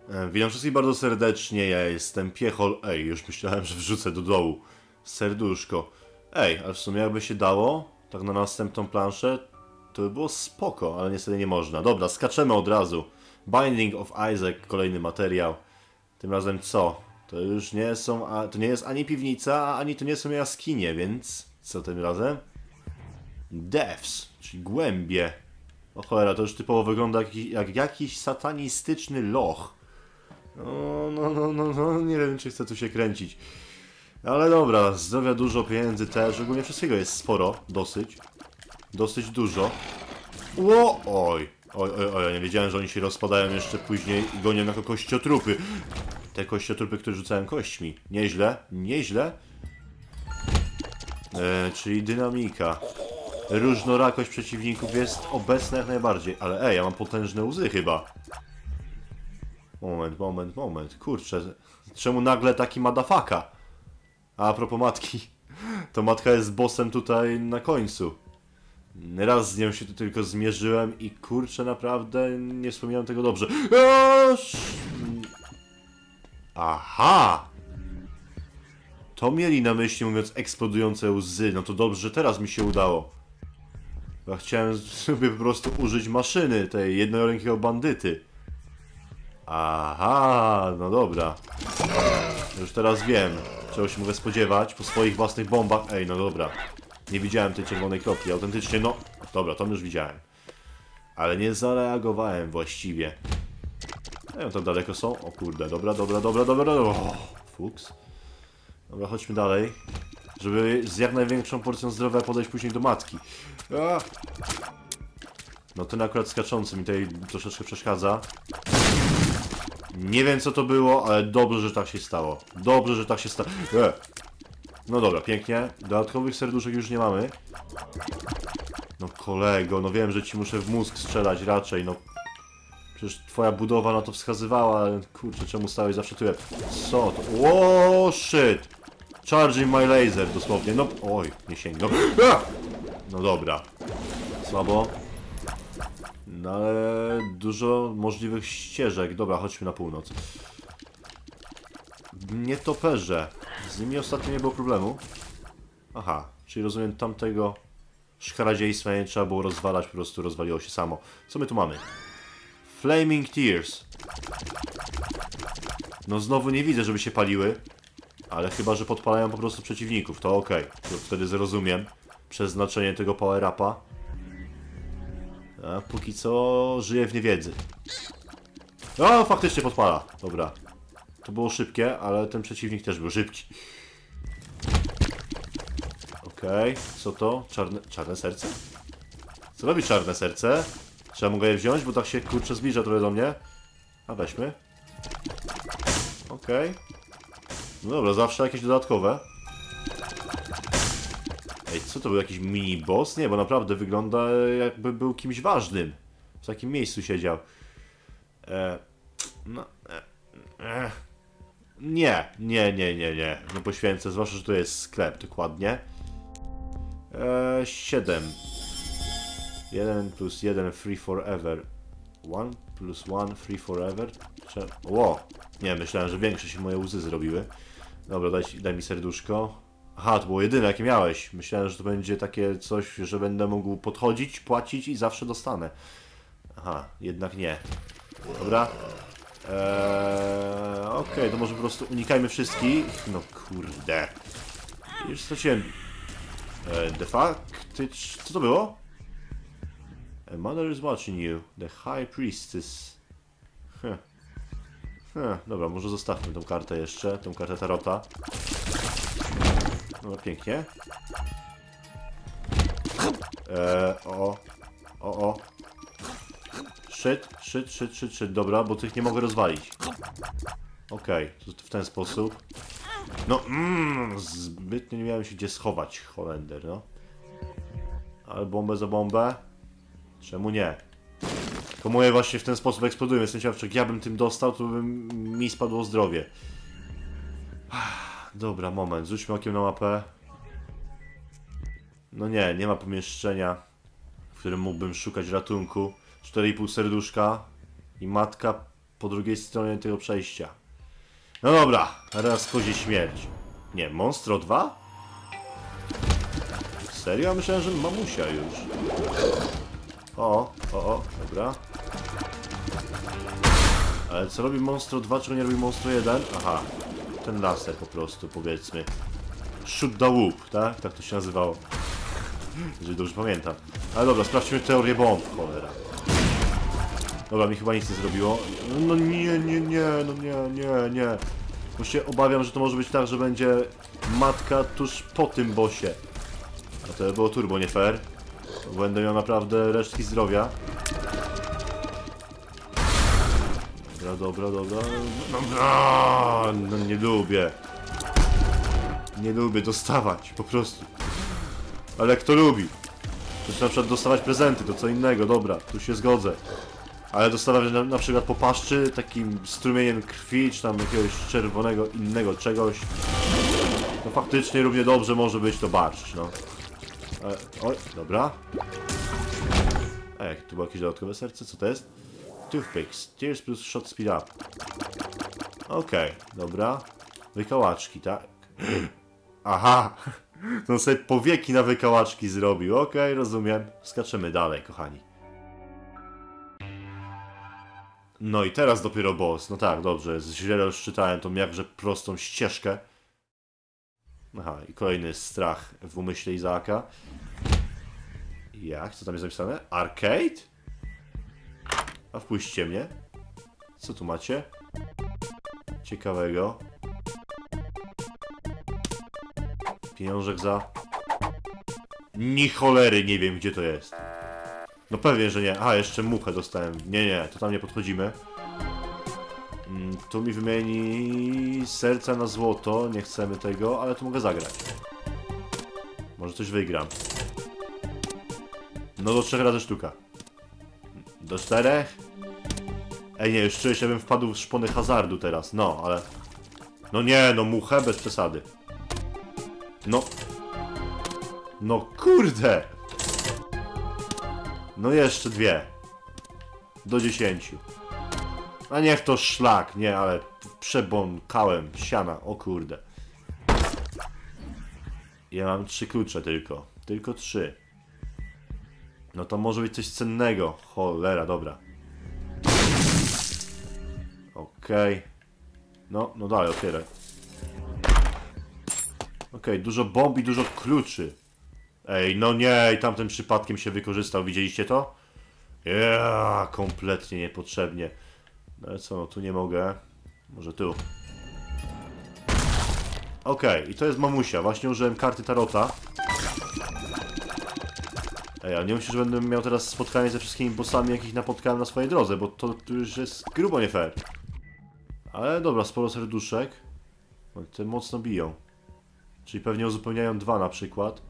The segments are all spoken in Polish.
Witam wszystkich bardzo serdecznie, ja jestem Piechol. Ej, już myślałem, że wrzucę do dołu serduszko. Ej, ale w sumie jakby się dało, tak na następną planszę, to by było spoko, ale niestety nie można. Dobra, skaczemy od razu. Binding of Isaac, kolejny materiał. Tym razem co? To już nie są, to nie jest ani piwnica, ani to nie są jaskinie, więc co tym razem? Depths, czyli głębie. O cholera, to już typowo wygląda jak jakiś satanistyczny loch. No, nie wiem, czy chcę tu się kręcić. Ale dobra, zdrowia dużo, pieniędzy też, ogólnie wszystkiego jest sporo, dosyć dużo. Oj, ja nie wiedziałem, że oni się rozpadają jeszcze później i gonią jako kościotrupy. Te kościotrupy, które rzucają kośćmi. Nieźle. Czyli dynamika. Różnorakość przeciwników jest obecna jak najbardziej, ale ej, ja mam potężne łzy chyba. Moment. Kurczę, czemu nagle taki madafaka? A propos matki, to matka jest bossem tutaj na końcu. Raz z nią się tu tylko zmierzyłem i kurczę, naprawdę nie wspominałem tego dobrze. Aha! To mieli na myśli, mówiąc eksplodujące łzy. No to dobrze, że teraz mi się udało. Ja chciałem sobie po prostu użyć maszyny, tej jednorękiego bandyty. Aha, no dobra. Już teraz wiem, czego się mogę spodziewać po swoich własnych bombach. Ej, no dobra. Nie widziałem tej czerwonej kropki, autentycznie, no. Dobra, to już widziałem. Ale nie zareagowałem właściwie. Ej, no to daleko są? O kurde, dobra. O, fuks. Dobra, chodźmy dalej. Żeby z jak największą porcją zdrowia podejść później do matki. No ten akurat skaczący mi tutaj troszeczkę przeszkadza. Nie wiem co to było, ale dobrze, że tak się stało. No dobra, pięknie. Dodatkowych serduszek już nie mamy. No kolego, no wiem, że ci muszę w mózg strzelać raczej, no. Przecież twoja budowa na to wskazywała, ale kurczę, czemu stałeś zawsze tyle? Co to? Ło, shit! Charging my laser, dosłownie, no. Oj, nie sięgnął. No dobra. Słabo. No ale dużo możliwych ścieżek. Dobra, chodźmy na północ. Nietoperze. Z nimi ostatnio nie było problemu. Aha, czyli rozumiem tamtego szkaradziejstwa nie trzeba było rozwalać, po prostu rozwaliło się samo. Co my tu mamy? Flaming Tears. No znowu nie widzę, żeby się paliły. Ale chyba, że podpalają po prostu przeciwników, to okej. To wtedy zrozumiem przeznaczenie tego power-upa. A póki co żyję w niewiedzy. O, faktycznie podpala. Dobra. To było szybkie, ale ten przeciwnik też był szybki. Okej, co to? Czarne serce? Co robi czarne serce? Czy ja mogę je wziąć, bo tak się kurczę zbliża trochę do mnie. A weźmy. Okej. No dobra, zawsze jakieś dodatkowe. Ej, co to był? Jakiś mini boss? Nie, bo naprawdę wygląda jakby był kimś ważnym. W takim miejscu siedział. Nie. Nie poświęcę, zwłaszcza, że to jest sklep, dokładnie. 7. 1 plus 1 free forever. 1 plus 1 free forever. Ło! Nie, myślałem, że większe się moje łzy zrobiły. Dobra, daj mi serduszko. Aha, to było jedyne jakie miałeś. Myślałem, że to będzie takie coś, że będę mógł podchodzić, płacić i zawsze dostanę. Aha, jednak nie. Dobra. Okej, to może po prostu unikajmy wszystkich. No kurde. Już straciłem. The fuck? Co to było? A mother is watching you. The high priestess. Dobra, może zostawmy tą kartę jeszcze. Tą kartę tarota. No pięknie. Shit. Dobra, bo tych nie mogę rozwalić. Okej, to w ten sposób. No, zbytnio nie miałem się gdzie schować, Holender, no. Ale bombę za bombę? Czemu nie? Tylko moje właśnie w ten sposób eksplodują. Jestem ciekaw, czy jak ja bym tym dostał, to by mi spadło zdrowie. Dobra, moment, rzućmy okiem na mapę. No nie ma pomieszczenia, w którym mógłbym szukać ratunku. 4,5 serduszka i matka po drugiej stronie tego przejścia. No dobra, teraz kozie śmierć. Nie, Monstro 2? Serio? Ja myślałem, że mamusia już. O, dobra. Ale co robi Monstro 2, czego nie robi Monstro 1? Aha, ten laser po prostu, powiedzmy. Shoot the whoop, tak? Tak to się nazywało. Jeżeli dobrze pamiętam. Ale dobra, sprawdźmy teorię bomb, cholera. Dobra, mi chyba nic nie zrobiło. No nie, nie. Bo się obawiam, że to może być tak, że będzie matka tuż po tym bossie. A to było turbo nie fair. Będę miał naprawdę resztki zdrowia. Dobra. No nie lubię. Nie lubię dostawać, po prostu. Ale kto lubi? Ktoś na przykład dostawać prezenty, to co innego, dobra, tu się zgodzę. Ale dostawać na przykład po paszczy takim strumieniem krwi, czy tam jakiegoś czerwonego innego czegoś. No faktycznie równie dobrze może być to barszcz, no. Oj, dobra. Ej, tu było jakieś dodatkowe serce, co to jest? Toothpicks, tears plus shot speed up. Okej, dobra. Wykałaczki, tak? Aha! To on sobie powieki na wykałaczki zrobił. Okej, rozumiem. Skaczemy dalej, kochani. No i teraz dopiero boss. No tak, dobrze. Źle rozczytałem tą jakże prostą ścieżkę. Aha, i kolejny strach w umyśle Izaaka. Jak? Co tam jest napisane? Arcade? A wpuśćcie mnie. Co tu macie? Ciekawego. Pieniążek za... Ni cholery nie wiem, gdzie to jest. No pewnie, że nie. A, jeszcze muchę dostałem. Nie, to tam nie podchodzimy. Tu mi wymieni serca na złoto. Nie chcemy tego, ale tu mogę zagrać. Może coś wygram. No do 3 razy sztuka. Do 4? Ej, nie, już czuję się, bym wpadł w szpony hazardu teraz. No, ale... No nie, no muchę bez przesady. No. No kurde! No jeszcze 2. Do 10. A niech to szlak, nie, ale przebąkałem siana, o kurde. Ja mam 3 klucze tylko. Tylko 3. No to może być coś cennego. Cholera, dobra. Okej. No dalej, otwieraj. Okej, dużo bomb i dużo kluczy. Ej, no nie, i tamten przypadkiem się wykorzystał, widzieliście to? Kompletnie niepotrzebnie. No ale co, no tu nie mogę. Może tu. Okej, i to jest mamusia. Właśnie użyłem karty tarota. Ej, ale nie myślę, że będę miał teraz spotkanie ze wszystkimi bossami, jakich napotkałem na swojej drodze, bo to już jest grubo nie fair. Ale dobra, sporo serduszek. Te mocno biją. Czyli pewnie uzupełniają 2 na przykład.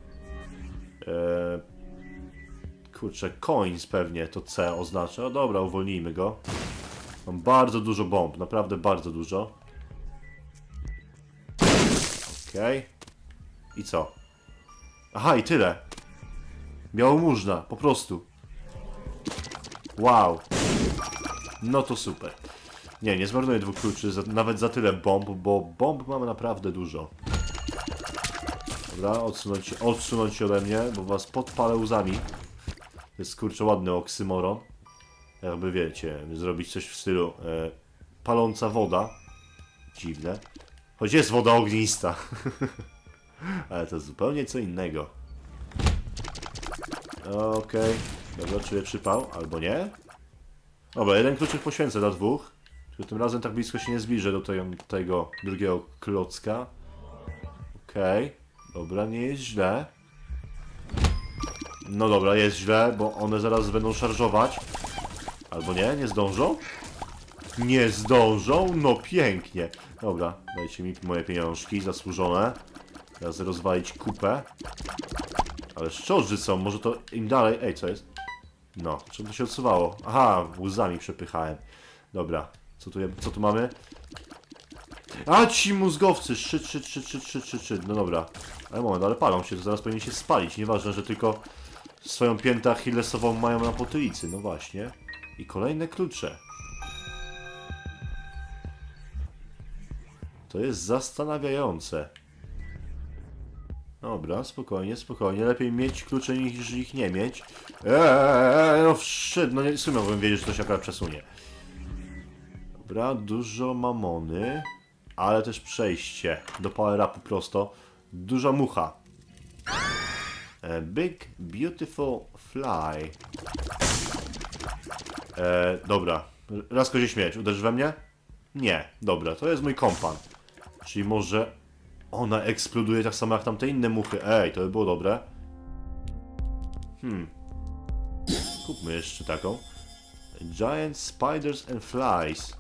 Kurczę, coins pewnie to C oznacza. No dobra, uwolnijmy go. Mam bardzo dużo bomb, naprawdę bardzo dużo. Okej. I co? Aha, i tyle. Białomóżna, po prostu. Wow. No to super. Nie zmarnuję 2 kluczy, nawet za tyle bomb, bo bomb mamy naprawdę dużo. Dobra, odsunąć się ode mnie, bo was podpalę łzami. To jest kurczę ładny oksymoron. Jakby wiecie, zrobić coś w stylu paląca woda. Dziwne. Choć jest woda ognista. Ale to zupełnie co innego. Okej. Dobra, czuję przypał, albo nie. Dobra, 1 kluczyk poświęcę dla 2. Tylko tym razem tak blisko się nie zbliżę do tego drugiego klocka. Okej. Dobra, nie jest źle. No dobra, jest źle, bo one zaraz będą szarżować. Albo nie, nie zdążą? Nie zdążą? No pięknie. Dobra, dajcie mi moje pieniążki zasłużone. Teraz rozwalić kupę. Ale szczodrzy są, może to im dalej... Ej, co jest? No, czemu to się odsuwało? Aha, łzami przepychałem. Dobra, co tu mamy? A, ci mózgowcy! Szczyt. No dobra. Ale moment, ale palą się, to zaraz powinien się spalić. Nieważne, że tylko swoją piętę achillesową mają na potylicy. No właśnie. I kolejne klucze. To jest zastanawiające. Dobra, spokojnie, spokojnie. Lepiej mieć klucze niż ich nie mieć. No wszedł, no nie, w sumie mogłem wiedzieć, że to się akurat przesunie. Dobra, dużo mamony. Ale też przejście do power-upu prosto. Duża mucha. Big, beautiful fly. Dobra. Raz kozie śmierć. Uderzysz we mnie? Nie. Dobra, to jest mój kompan. Czyli może ona eksploduje tak samo jak tamte inne muchy. Ej, to by było dobre. Kupmy jeszcze taką. Giant spiders and flies.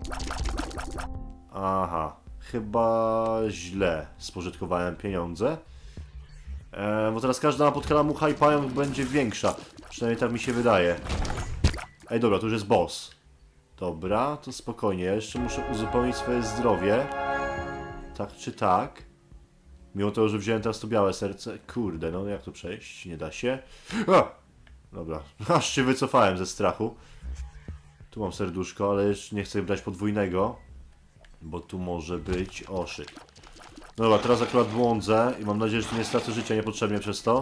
Aha. Chyba źle spożytkowałem pieniądze. Bo teraz każda napotkana mucha i pająk będzie większa. Przynajmniej tak mi się wydaje. Ej, dobra, to już jest boss. Dobra, to spokojnie. Ja jeszcze muszę uzupełnić swoje zdrowie. Tak czy tak. Mimo tego, że wziąłem teraz to białe serce. Kurde, no jak to przejść? Nie da się. Dobra, aż się wycofałem ze strachu. Tu mam serduszko, ale jeszcze nie chcę brać podwójnego. Bo tu może być oszyk. No dobra, teraz akurat błądzę i mam nadzieję, że nie stracę życia niepotrzebnie przez to.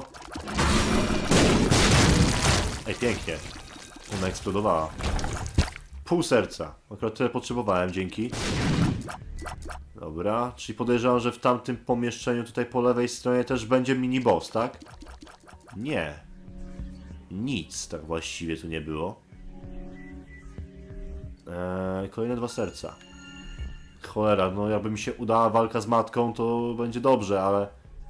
Ej, pięknie. Ona eksplodowała. Pół serca. Akurat tyle potrzebowałem, dzięki. Dobra, czyli podejrzewam, że w tamtym pomieszczeniu tutaj po lewej stronie też będzie mini boss, tak? Nie. Nic tak właściwie tu nie było. Kolejne 2 serca. Cholera, no jakby mi się udała walka z matką, to będzie dobrze, ale...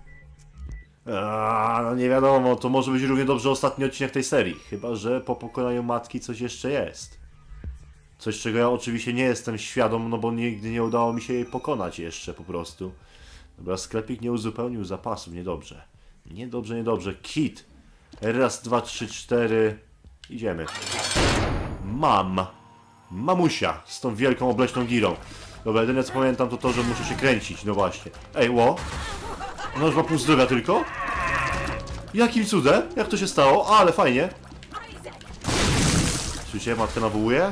no nie wiadomo, to może być równie dobrze ostatni odcinek tej serii. Chyba że po pokonaniu matki coś jeszcze jest. Coś, czego ja oczywiście nie jestem świadom, no bo nigdy nie udało mi się jej pokonać jeszcze po prostu. Dobra, sklepik nie uzupełnił zapasów, niedobrze. Niedobrze, niedobrze. Kit! Raz, 2, 3, 4... Idziemy. Mamusia z tą wielką obleśną girą. Dobra, jedyne co pamiętam to to, że muszę się kręcić, no właśnie. Ej, ło! Ona już ma pół zdrowia tylko? Jakim cudem? Jak to się stało? Ale fajnie. Słyszycie, matka nawołuje?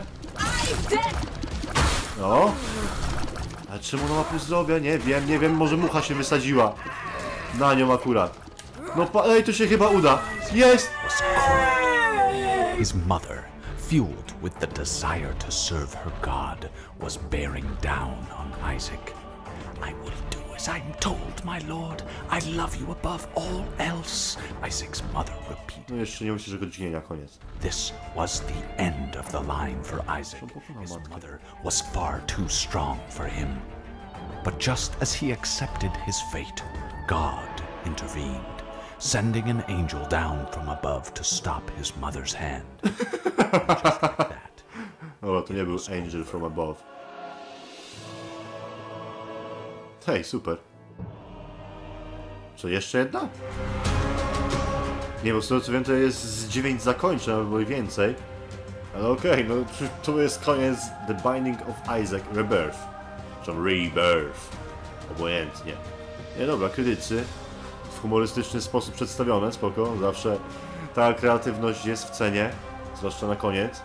No. Ale czemu ona ma pół zdrowia? Nie wiem, nie wiem, może mucha się wysadziła. Na nią akurat. No ej, to się chyba uda. Jest! His mother, fueled with the desire to serve her God, was bearing down on Isaac. I will do as I'm told, my lord. I love you above all else, Isaac's mother repeated. No jeszcze nie musisz go dźgnienia, koniec. This was the end of the line for Isaac. His mother was far too strong for him. But just as he accepted his fate, God intervened, sending an angel down from above to stop his mother's hand. Just like that. Dobra, to nie był angel from above. Hej, super. Co, jeszcze jedna? Nie, bo z tego co wiem, to jest z 9 zakończeń, albo i więcej. Ale okej, no to jest koniec The Binding of Isaac Rebirth. Czy Rebirth. Obojętnie. Nie, dobra, krytycy. W humorystyczny sposób przedstawione, spoko. Zawsze ta kreatywność jest w cenie. Zwłaszcza na koniec.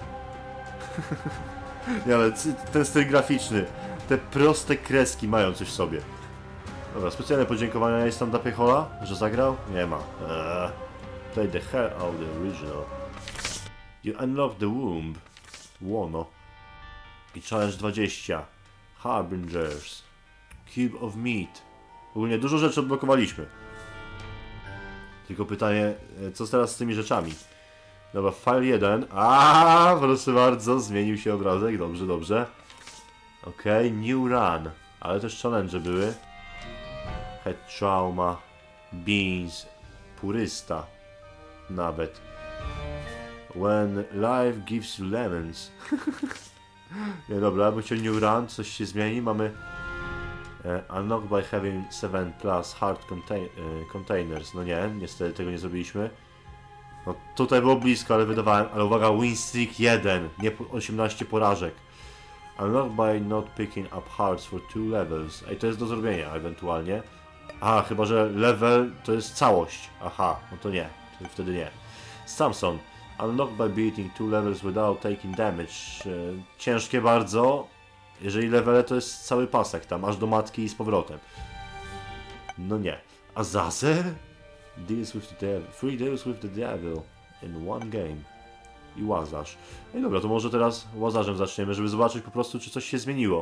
Nie, ale ten styl graficzny. Te proste kreski mają coś w sobie. Dobra, specjalne podziękowania jest tam dla Piechola, że zagrał? Nie ma. Play the hell out of the original. You unlock the womb. Łono. I challenge 20. Harbingers. Cube of meat. Ogólnie dużo rzeczy odblokowaliśmy. Tylko pytanie, co teraz z tymi rzeczami? Dobra, file 1. Proszę bardzo, zmienił się obrazek. Dobrze, dobrze. Okej, new run. Ale też challenge były. Head trauma. Beans. Purysta. Nawet. When life gives you lemons. Nie, dobra, bym chciał new run. Coś się zmieni. Mamy unlock by having 7 plus hard containers. No nie, niestety tego nie zrobiliśmy. No tutaj było blisko, ale wydawałem. Ale uwaga, win streak 1. Nie 18 porażek. Unlock by not picking up hearts for 2 levels. Ej, to jest do zrobienia ewentualnie. Aha, chyba że level to jest całość. Aha, no to nie. To wtedy nie. Samson. Unlock by beating 2 levels without taking damage. Ciężkie bardzo. Jeżeli levele to jest cały pasek tam, aż do matki i z powrotem. No nie. Azazel? Deals with the devil. 3 deals with the devil in one game. I Łazarz. No i dobra, to może teraz Łazarzem zaczniemy, żeby zobaczyć po prostu, czy coś się zmieniło.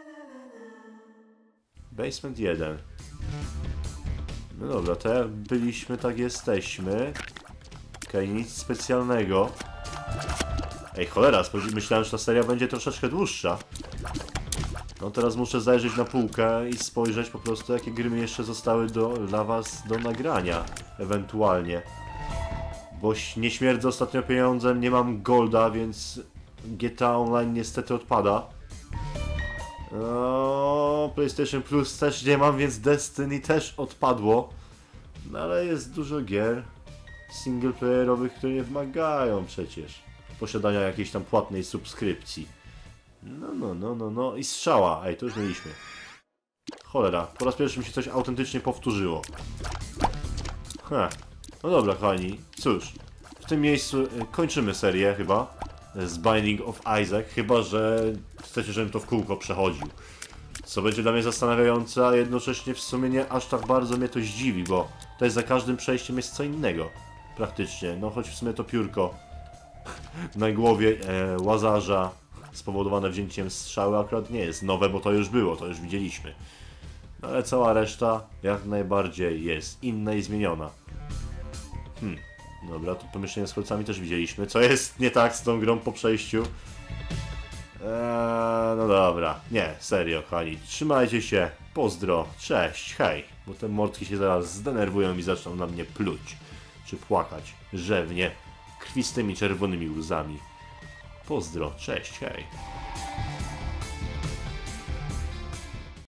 Basement 1. No dobra, te byliśmy, tak jesteśmy. Okej, nic specjalnego. Ej, cholera, myślałem, że ta seria będzie troszeczkę dłuższa. No teraz muszę zajrzeć na półkę i spojrzeć po prostu, jakie gry mi jeszcze zostały dla was do nagrania. Ewentualnie. Bo nie śmierdzę ostatnio pieniądzem, nie mam golda, więc GTA Online niestety odpada. No, PlayStation Plus też nie mam, więc Destiny też odpadło. No ale jest dużo gier singleplayerowych, które nie wymagają przecież posiadania jakiejś tam płatnej subskrypcji. No i strzała. Ej, to już mieliśmy. Cholera, po raz pierwszy mi się coś autentycznie powtórzyło. No dobra, kochani, cóż, w tym miejscu kończymy serię chyba z Binding of Isaac, chyba że chcecie, żebym to w kółko przechodził. Co będzie dla mnie zastanawiające, a jednocześnie w sumie nie aż tak bardzo mnie to zdziwi, bo tutaj za każdym przejściem jest co innego. Praktycznie, no choć w sumie to piórko na głowie Łazarza spowodowane wzięciem strzały akurat nie jest nowe, bo to już było, to już widzieliśmy. No ale cała reszta jak najbardziej jest inna i zmieniona. Dobra, to pomieszczenie z kolcami też widzieliśmy. Co jest nie tak z tą grą po przejściu? No dobra. Nie, serio, kochani. Trzymajcie się. Pozdro. Cześć. Hej. Bo te mordki się zaraz zdenerwują i zaczną na mnie pluć. Czy płakać. Rzewnie. Krwistymi czerwonymi łzami. Pozdro. Cześć. Hej.